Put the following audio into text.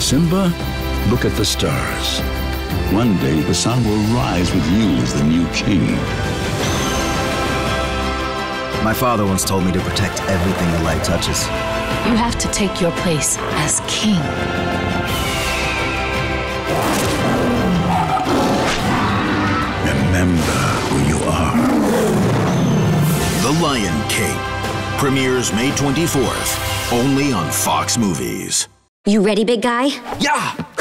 Simba, look at the stars. One day, the sun will rise with you as the new king. My father once told me to protect everything the light touches. You have to take your place as king. Remember who you are. The Lion King premieres May 24th, only on Fox Movies. You ready, big guy? Yeah!